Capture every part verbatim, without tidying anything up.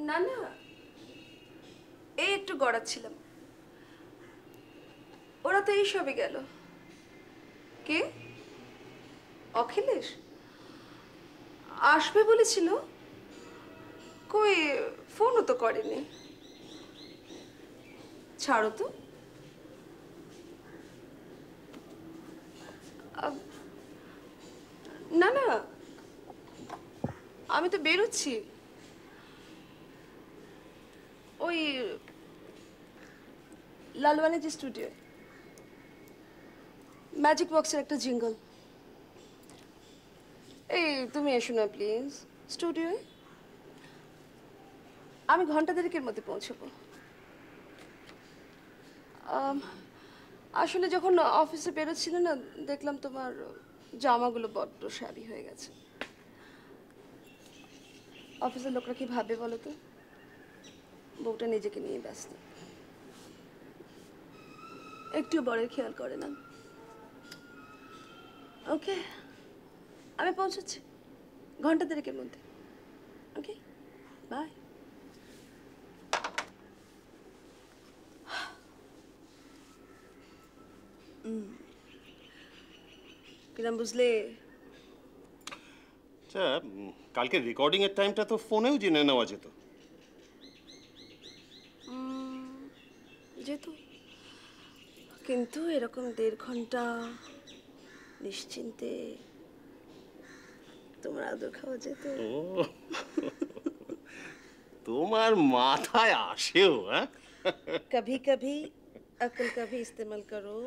না না, এই একটু গড়াচ্ছিলাম। ওরা তো এই সবে গেল। কে? অখিলেশ আসবে বলেছিল, কই ফোনও তো করেনি। ছাড়ো তো। না না, আমি তো বেরোচ্ছি, ওই লালওয়ানি যে স্টুডিও, ম্যাজিক বক্সের একটা জিঙ্গল। এই তুমি এসো না প্লিজ স্টুডিওয়ে, আমি ঘন্টা দেড়েকের মধ্যে পৌঁছবো। আসলে যখন অফিসে বেরোচ্ছিল না, দেখলাম তোমার জামাগুলো বড্ড শাড়ি হয়ে গেছে। অফিসের লোকরা কি ভাবে বলো তো? বউটা নিজেকে নিয়ে ব্যস্ত, একটু বড়ের খেয়াল করে না। ওকে, আমি পৌঁছচ্ছি ঘন্টা দেড়েকের মধ্যে। Okay, bye. কিরম বুঝলে? আচ্ছা, কালকে রেকর্ডিং এর টাইমটা তো ফোনেও জেনে নেওয়া যেত। যেত, কিন্তু এরকম দেড় ঘন্টা নিশ্চিন্তে তোমার আদর খাওয়া যেত। ও, তোমার মাথায় আসেও? হ্যাঁ, কভি কভি अकल का भी इस्तेमाल करो।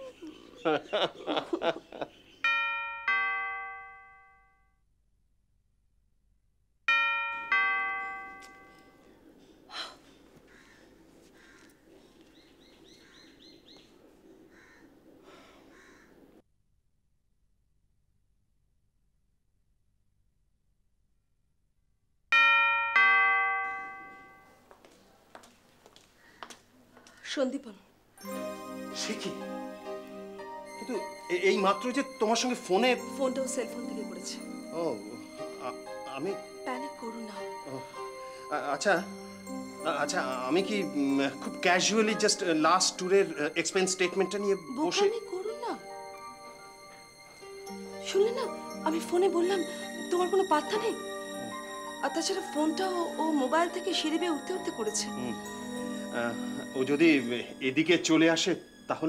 সন্দীপন, সে কি? কিন্তু এই মাত্র যে তোমার সঙ্গে ফোনে, ফোনটাও সেলফোন থেকে করেছে। ও, আমি প্যানিক করো না। আচ্ছা আচ্ছা, আমি কি খুব ক্যাজুয়ালি জাস্ট লাস্ট ট্যুরের এক্সপেন্স স্টেটমেন্টটা নিয়ে বসে? বোকামি করো না। শুনলে না, আমি ফোনে বললাম তোমার কোনো পাত্তা নেই। আর তাছাড়া ফোনটা ও মোবাইল থেকে সিঁড়ি বেয়ে উঠতে উঠতে করেছে। ও যদি এদিকে চলে আসে তাহলে?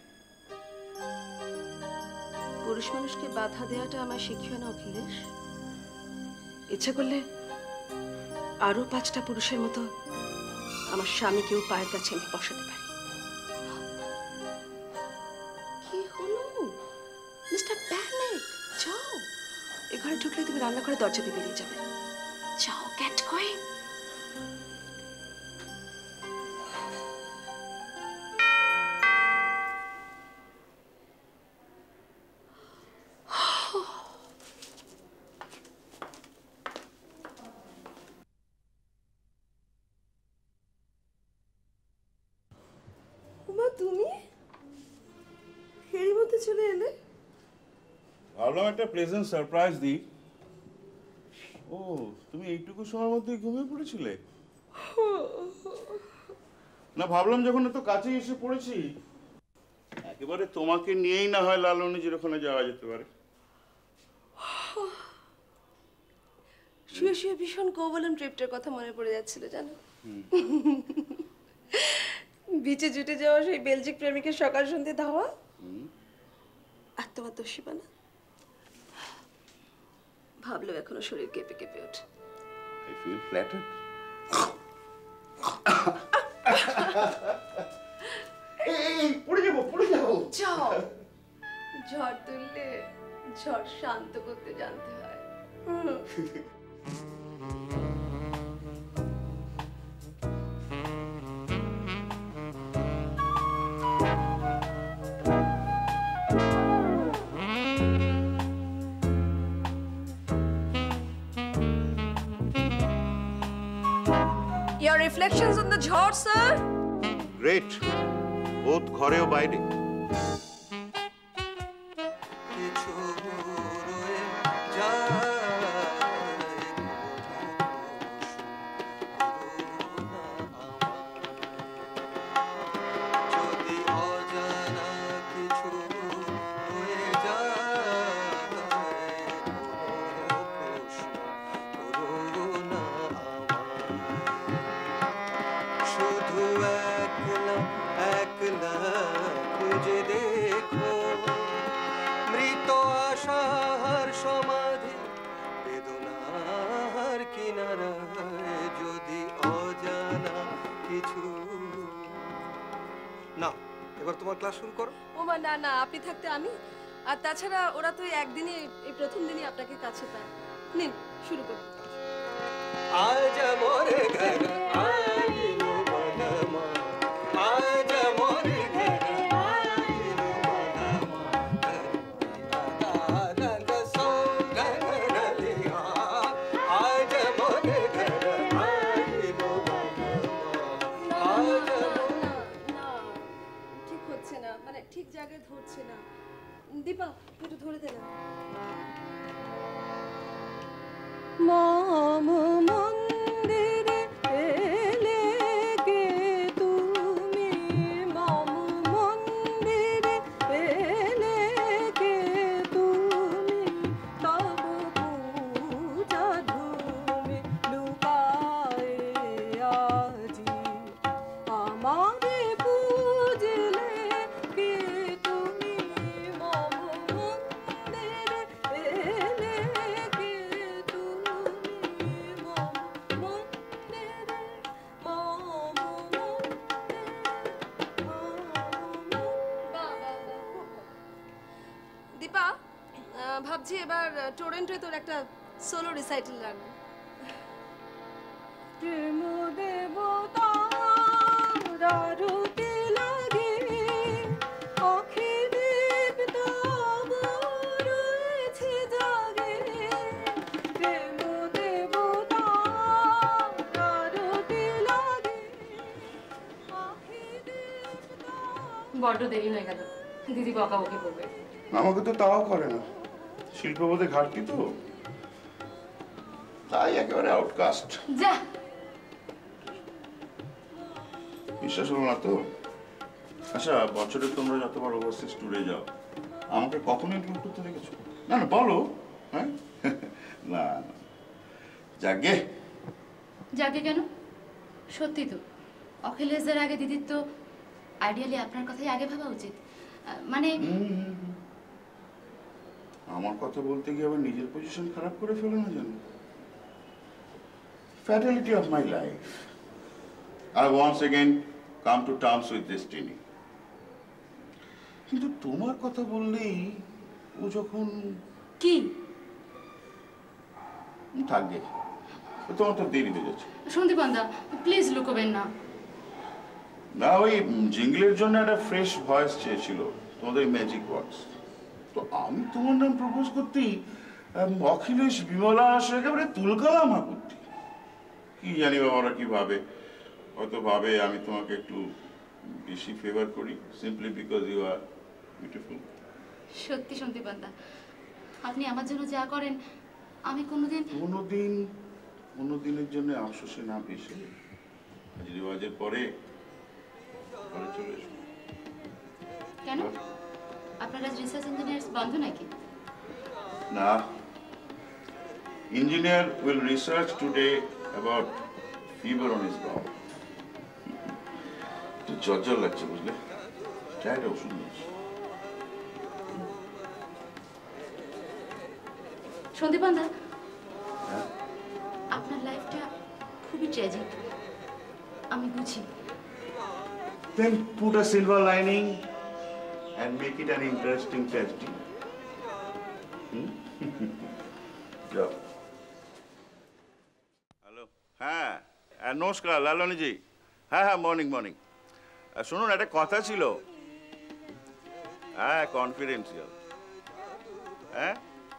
পুরুষ মানুষকে বাধা দেওয়াটা আমার শিখিও না অখিলেশ। ইচ্ছা করলে আরো পাঁচটা পুরুষের মতো আমার স্বামীকেও পায়ের কাছে আমি বসাতে পারি। কি হলো মিস্টার প্যানিক? যাও, এ ঘরে ঢুকলে তুমি রান্না করে দরজা দিয়ে বেরিয়ে যাবে। যাও, গেট গোয়িং। তুমি এরই মধ্যে চলে এলে? ভাবলাম একটা প্লেজেন্ট সারপ্রাইজ দিই। ও, তুমি এইটুকু সময়ের মধ্যে ঘুমিয়ে পড়েছিলে? না, ভাবলাম যখন এত কাছে এসে পড়েছি, একেবারে তোমাকে নিয়েই না হয় লালনীজির ওখানে যাওয়া যেতে পারে। শুয়ে শুয়ে ভীষণ কোবলম ট্রিপটার কথা মনে পড়ে যাচ্ছিল জানো। বিচে জুটে যাওয়া সেই বেলজিক প্রেমিকের সকাল সন্ধ্যে ধাওয়া, আর তোমার দোষীবানা ভাবলেও এখনো শরীর কেঁপে কেঁপে ওঠে। I feel flattered. এই পড়ে যাবো, পড়ে যাবো। যাও, ঝড় তুললে ঝড় শান্ত করতে জানতে হয়। Your reflections on the ঝড়, sir? গ্রেট, বোথ ঘরে ও বাইরে। এবার তোমার ক্লাস শুরু করো। ও মা, না না, আপনি থাকতে আমি। আর তাছাড়া ওরা তো এই একদিনই, এই প্রথম দিনই আপনাকে কাছে পায়। নিন, শুরু করুন। আজ মোর ঘর আইলো বনমা, আজ মোর ঘর আইলো বনমা, রঙ্গ সঙ্গ রলিয়া, আজ মোর ঘর আইলো বনমা, আজ না, ঠিক হচ্ছে না, মানে ঠিক জায়গায় ধরছে না। দীপা, একটু ধরে দে না। মম মন্দিরে এলে কে তুমি, মম মন্দিরে এলে কে তুমি, তব পূজা ধুমে লুকায়ে আজি, আমারে পূজলে কে তুমি, মম মন্দিরে এলে কে তুমি, মম মন্দিরে, মম মন্দিরে, মম। বাহ, বাহ, বাহ, খুব ভালো। দীপা, আহ, ভাবছি এবার টরেন্টোয় তোর একটা সোলো রিসাইটাল রাখবো। প্রেম দেবতার আরতি লাগে, আঁখি দীপ্ত রয়েছে জাগে, প্রেম দেবতার আরতি লাগে, আঁখি দীপ্ত। বড্ড দেরি হয়ে গেল, দিদি বকাবকি করবে। আমাকে তো তাও করে না, শিল্পবোধে ঘাটতি তো, তাই একেবারে আউটকাস্ট। যা, বিশ্বাস হলো না তো? আচ্ছা, বছরে তোমরা যতবার ওভারসিজ ট্যুরে যাও, আমাকে কখনো ইনক্লুড করতে দেখেছো? না না, বলো। হ্যাঁ, না না, যাকে যাকে কেন? সত্যি তো, অখিলেশদের আগে দিদির তো আইডিয়ালি আপনার কথাই আগে ভাবা উচিত। আহ, মানে আমার কথা বলতে গিয়ে আবার নিজের পজিশন খারাপ করে ফেলো না জানো। Fatality of my life, I once again come to terms with destiny. কিন্তু তোমার কথা বললেই ও যখন কি থাকবে, তোমার তো দেরি হয়ে যাচ্ছে। সন্দীপন্দা, প্লিজ লুকোবেন না। না, ওই জিঙ্গলের জন্য একটা ফ্রেশ ভয়েস চেয়েছিল তোমাদের ম্যাজিক ওয়ার্ডস, তো আমি তোমার নাম প্রপোজ করতেই আম, অখিলেশ বিমলা আসে একেবারে তুলকালাম আপত্তি। কি জানি বাবারা কি ভাবে, হয়তো ভাবে আমি তোমাকে একটু বেশি ফেভার করি simply because you are beautiful. সত্যি সন্দীপন্দা, আপনি আমার জন্য যা করেন আমি কোনোদিন কোনোদিন কোনোদিনের জন্য আফসোসে না ভেসে আজ রিওয়াজের পরে ঘরে চলে এসো। কেন? আপনার আজ রিসার্চ ইঞ্জিনিয়ার্স বন্ধ নাকি? না, engineer will research today about fever on his brow. একটু জ্বর জ্বর লাগছে বুঝলে, চাইটা ওষুধ নিচ্ছি। সন্দীপন্দা, আপনার লাইফটা খুবই ট্র্যাজিক, আমি বুঝি। Then put a silver lining and make it an interesting tragedy. Hmm? যাও। হ্যালো, হ্যাঁ হ্যাঁ, নমস্কার লালনীজি। হ্যাঁ হ্যাঁ, মর্নিং মর্নিং। শুনুন, একটা কথা ছিল। হ্যাঁ, কনফিডেন্সিয়াল। হ্যাঁ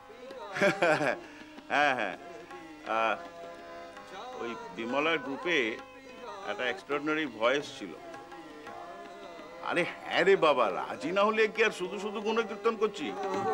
হ্যাঁ হ্যাঁ, আহ, ওই বিমলার গ্রুপে একটা এক্সট্রাঅর্ডিনারি ভয়েস ছিল। আরে হ্যাঁ রে বাবা, রাজি না হলে কি আর শুধু শুধু গুণকীর্তন করছি?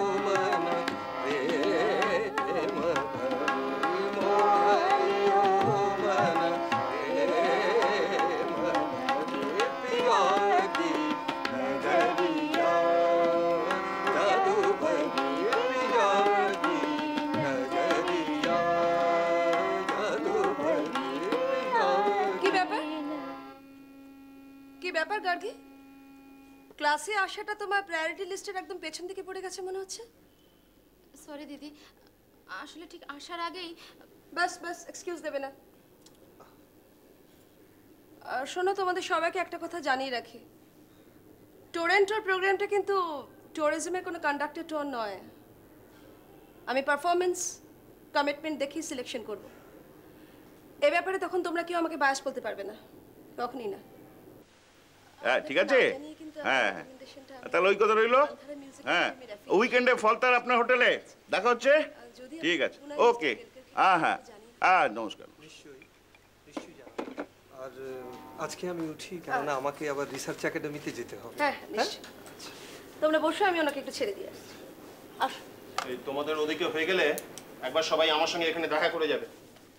ব্যাপার গার্গী, ক্লাসে আসাটা তোমার প্রায়োরিটি লিস্টের একদম পেছন দিকে পড়ে গেছে মনে হচ্ছে। সরি দিদি, আসলে ঠিক আসার আগেই। বাস বাস, এক্সকিউজ দেবে না। আর শোনো, তোমাদের সবাইকে একটা কথা জানিয়ে রাখি, ট্যুর অ্যান্ড ট্যুর প্রোগ্রামটা কিন্তু ট্যুরিজমের কোনো কন্ডাক্টেড ট্যুর নয়। আমি পারফরমেন্স কমিটমেন্ট দেখেই সিলেকশন করব। এ ব্যাপারে তখন তোমরা কেউ আমাকে বায়াস বলতে পারবে না, কখনই না। হ্যাঁ ঠিক আছে, হ্যাঁ তাহলে ওই কথা রইলো। হ্যাঁ উইকেন্ডে ফলতার আপনার হোটেলে দেখা হচ্ছে। ঠিক আছে, ওকে। হ্যাঁ হ্যাঁ হ্যাঁ নমস্কার। নিশ্চয়ই নিশ্চয়ই জানাবো। আর আহ, আজকে আমি উঠি, কেননা আমাকে আবার রিসার্চ একাডেমিতে যেতে হবে। হ্যাঁ নিশ্চয়ই। তোমরা বসো, আমি ওনাকে একটু ছেড়ে দিয়ে আসছি। আসো। এই তোমাদের ওদিকে হয়ে গেলে একবার সবাই আমার সঙ্গে এখানে দেখা করে যাবে।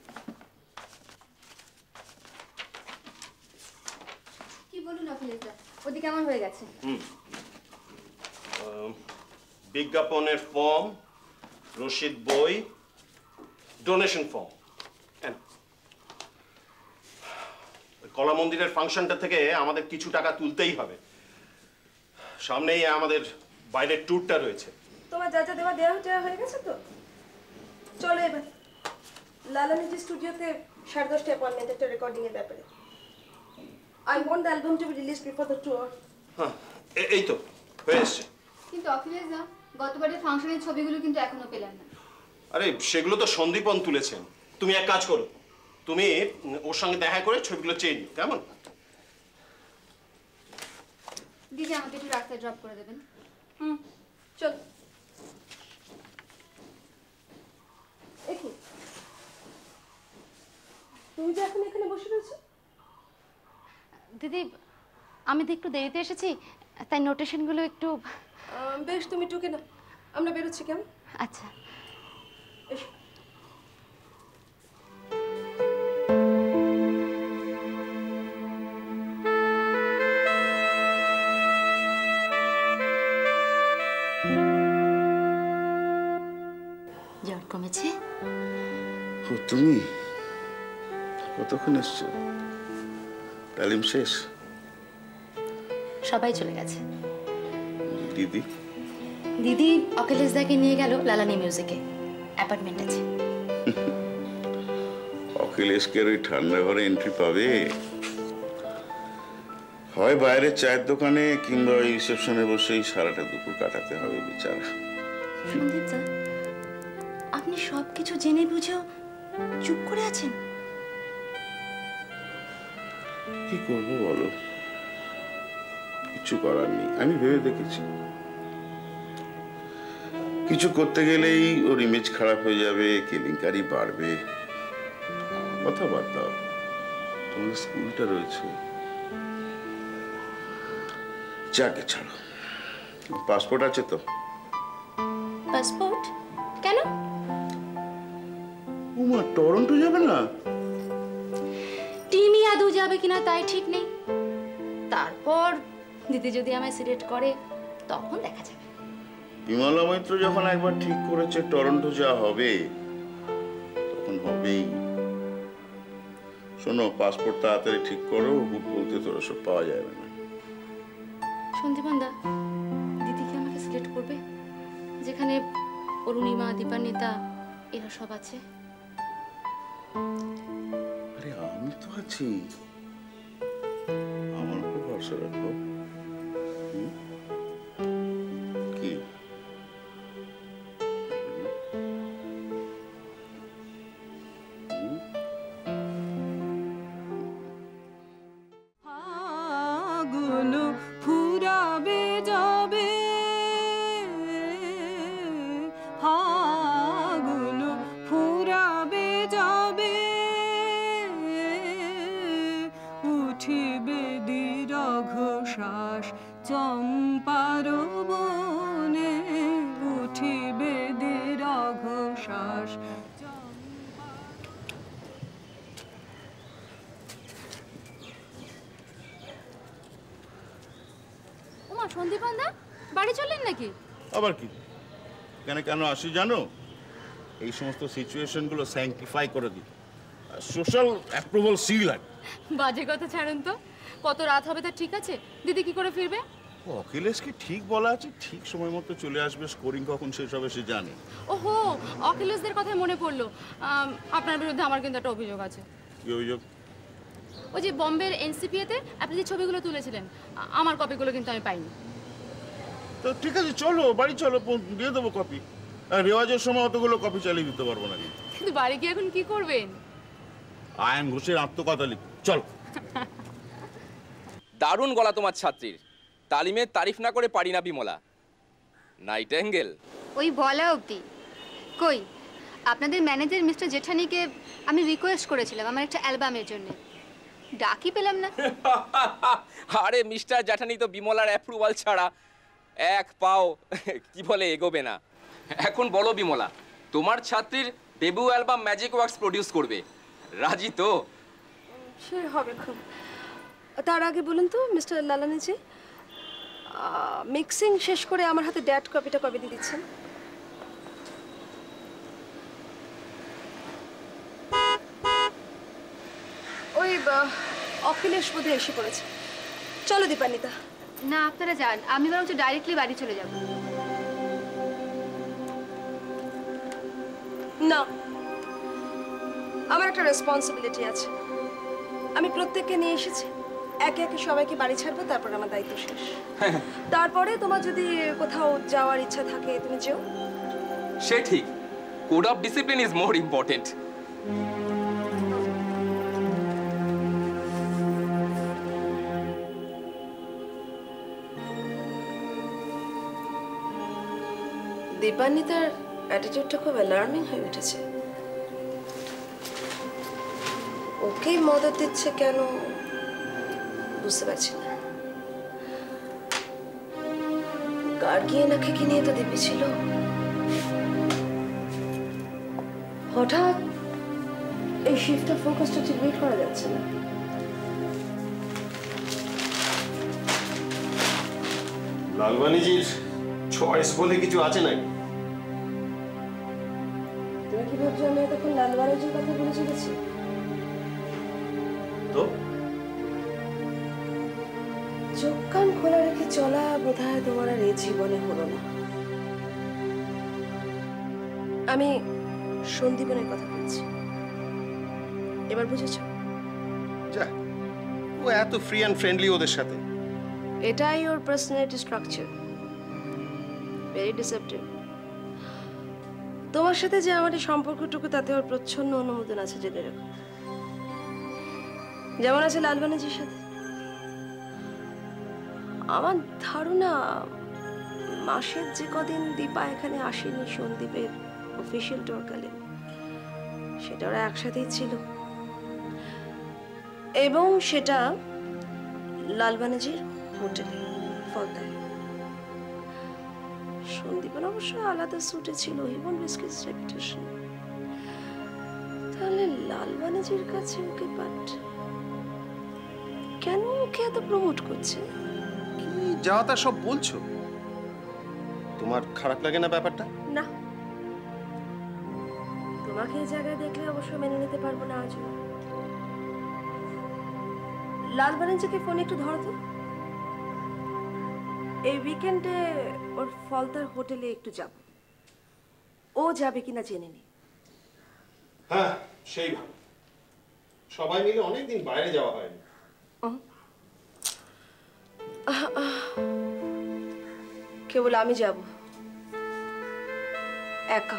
কি বলুন অখিলেশদা, ওদিকে আমার হয়ে গেছে। হুম বিজ্ঞাপনের ফর্ম, রসিদ বই, ডোনেশন ফর্ম। কলা মন্দিরের ফাংশনটা থেকে আমাদের কিছু টাকা তুলতেই হবে। সামনেই আমাদের বাইরের ট্যুরটা রয়েছে। তোমার যা যা দেওয়া দেওয়া দেওয়া হয়ে গেছে তো? চলো এবার লালানিজি স্টুডিওতে সাড়ে দশটা অ্যাপয়েন্টমেন্ট, একটা রেকর্ডিং এর ব্যাপারে। I want the album to be released before the tour. হ্যাঁ এ- এই তো হয়ে এসছে। কিন্তু অখিলেশদা, গতবারের ফাংশনের ছবিগুলো কিন্তু এখনো পেলাম না। আরে সেগুলো তো সন্দীপন তুলেছেন। তুমি এক কাজ করো, তুমি উম, ওর সঙ্গে দেখা করে ছবিগুলো চেয়ে নিও, কেমন? দিদি আমাকে একটু রাস্তায় ড্রপ করে দেবেন। হুম চল। দেখি তুমি যে এখন এখানে বসে রয়েছো। দিদি আমি তো একটু দেরিতে এসেছি, তাই নোটেশনগুলো একটু। আহ, বেশ, তুমি টুকে না, আমরা বেরোচ্ছি। কেমন? আচ্ছা। এসো। জ্বর কমেছে? ও তুমি কতক্ষণ এসছো? তালিম শেষ? সবাই চলে গেছে। দিদি? দিদি অখিলেশদাকে নিয়ে গেল লালানি মিউজিকে, অ্যাপার্টমেন্ট আছে। অখিলেশকে ওই ঠান্ডা ঘরে এন্ট্রি পাবে? হয় বাইরের চায়ের দোকানে কিংবা ওই রিসেপশনে বসেই সারাটা দুপুর কাটাতে হবে বেচারা। সন্দীপদা, আপনি সব কিছু জেনে বুঝেও চুপ করে আছেন। কি করবো বলো, কিছু করার নেই। আমি ভেবে দেখেছি কিছু করতে গেলেই ওর ইমেজ খারাপ হয়ে যাবে, কেলেঙ্কারি বাড়বে। কথা বাদ দাও, তোমার স্কুলটা রয়েছে। যাকে ছাড়ো। পাসপোর্ট আছে তো? পাসপোর্ট কেন? উমা টরন্টো যাবে না? টিমি আদৌ যাবে কিনা তাই ঠিক নেই। তারপর দিদি যদি আমায় সিলেক্ট করে তখন দেখা যাবে। বিমলা মৈত্র যখন একবার ঠিক করেছে টরন্টো যা হবে তখন হবেই। শোনো, পাসপোর্ট তাড়াতাড়ি ঠিক করো, হুট বলতে তোরা সব পাওয়া যাবে না। সন্দীপনদা, দিদি কি আমাকে সিলেক্ট করবে, যেখানে অরুণিমা, দীপান্বিতা এরা সব আছে? আরে আমি তো আছি, আমার উপর ভরসা রাখো। হুম? কি হুম? ফাগুন ফুরাবে যাবে, ফাগুন ফুরাবে যাবে, উঠিবে দীর্ঘ শ্বাস চম্পার বনে, উঠিবে দীর্ঘ শ্বাস। ওমা সন্দীপনদা, বাড়ি চললেন নাকি? আবার কি, এখানে কেন আসি জানো? এই সমস্ত সিচুয়েশনগুলো স্যাংটিফাই করে দিই, সোশ্যাল অ্যাপ্রুভাল সিল লাগে। বাজে কথা ছাড়ুন তো, কত রাত হবে তা ঠিক আছে? দিদি কি করে ফিরবে? অখিলেশকে ঠিক বলা আছে, ঠিক সময় মতো চলে আসবে। স্কোরিং কখন শেষ হবে সে জানে। ওহো, অখিলেশদের কথাই মনে পড়লো। আম, আপনার বিরুদ্ধে আমার কিন্তু একটা অভিযোগ আছে। কি অভিযোগ? ওই যে বম্বের এনসিপিএতে আপনি যে ছবিগুলো তুলেছিলেন, আ- আমার কপিগুলো কিন্তু আমি পাইনি। তো ঠিক আছে, চলো বাড়ি চলো, পো- দিয়ে দেবো কপি। আর রেওয়াজের সময় অতগুলো কপি চালিয়ে দিতে পারবো না। কিন্তু বাড়ি গিয়ে এখন কি করবেন? আয়ন ঘোষের আত্মকথা লিখ, চলো। দারুণ গলা তোমার ছাত্রীর, তালিমের তারিফ না করে পারি না বিমলা। নাইটেঙ্গেল। ওই বলা অবধি। কই, আপনাদের ম্যানেজার মিস্টার জেঠানিকে আমি রিকোয়েস্ট করেছিলাম আমার একটা অ্যালবামের জন্য, ডাকই পেলাম না। আরে মিস্টার জ্যাঠানি তো বিমলার অ্যাপ্রুভাল ছাড়া এক পাও কি বলে এগোবে না। এখন বলো বিমলা, তোমার ছাত্রীর debut album magic works produce করবে, রাজি তো? সে হবে খুব। তার আগে বলুন তো মিস্টার লালানিজি, মিক্সিং শেষ করে আমার হাতে ড্যাট কপিটা কবে দিয়ে দিচ্ছেন? ওই আহ, অখিলেশ বোধহয় এসে পড়েছে। চলো দীপান্বিতা। না, আপনারা যান, আমি বরঞ্চ ডাইরেক্টলি বাড়ি চলে যাব। না, আমার একটা রেসপন্সিবিলিটি আছে। আমি প্রত্যেককে নিয়ে এসেছি, একে একে সবাইকে বাড়ি ছাড়বো, তারপর আমার দায়িত্ব শেষ। তারপরে তোমার যদি কোথাও যাওয়ার ইচ্ছা থাকে তুমি যেও। সে ঠিক, code of discipline is more important. দীপান্বিতার অ্যাটিটিউডটা খুব অ্যালার্মিং হয়ে উঠেছে। ওকেই মদত দিচ্ছে কেন বুঝতে পারছি না। গার্গিয়ে নাকি কি নিয়ে তো দিব্যি ছিল, হঠাৎ এই শিফটের ফোকাসটা ঠিক ওয়েট করা যাচ্ছে না। লালবানিজির চয়েস বলে কিছু আছে নাকি? তুমি কি ভাবছো আমি এতক্ষণ লালবানিজির কথা বলে চলেছি? তো চোখ কান খোলা রেখে চলা বোধহয় তোমার আর এই জীবনে হলো না। আমি সন্দীপনের কথা বলছি, এবার বুঝেছ? যা, ও এত ফ্রি অ্যান্ড ফ্রেন্ডলি ওদের সাথে। এটাই ওর পার্সোনালিটি স্ট্রাকচার, ভেরি ডিসেপ্টিভ। তোমার সাথে যে আমার এই সম্পর্কটুকু, তাতে ওর প্রচ্ছন্ন অনুমোদন আছে, জেনে রেখো। যেমন আছে লালবানিজির সাথে। আমার ধারণা মাসের যে কদিন দীপা এখানে আসেনি সন্দীপের অফিসিয়াল টর্কালীন, সেটা ওরা একসাথেই ছিল, এবং সেটা লালবানিজির হোটেলে ফলতায়। সন্দীপন অবশ্য আলাদা সুটে ছিল, ইভন রিস্ক হিজ রেপুটেশন। তাহলে লালবানিজির কাছে ওকে বাট কেন ওকে এত প্রমোট করছে? কি যাওয়া তা সব বলছো, তোমার খারাপ লাগে না ব্যাপারটা? না, তোমাকে এই জায়গায় দেখলে অবশ্য মেনে নিতে পারবো না আজও। লালবানিজিকে ফোন একটু ধরো তো, এই উইকেন্ডে ওর ফলতার হোটেলে একটু যাব। ও যাবে কিনা জেনে নি। হ্যাঁ, সেই ভালো। সবাই মিলে অনেকদিন বাইরে যাওয়া হয়নি। কেবল আমি যাব একা।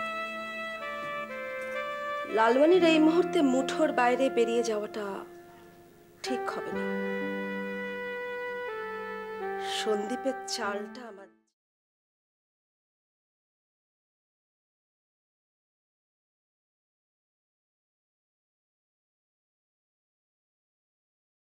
লালবানির এই মুহূর্তে মুঠোর বাইরে বেরিয়ে যাওয়াটা ঠিক হবে না। সন্দীপের চালটা আমার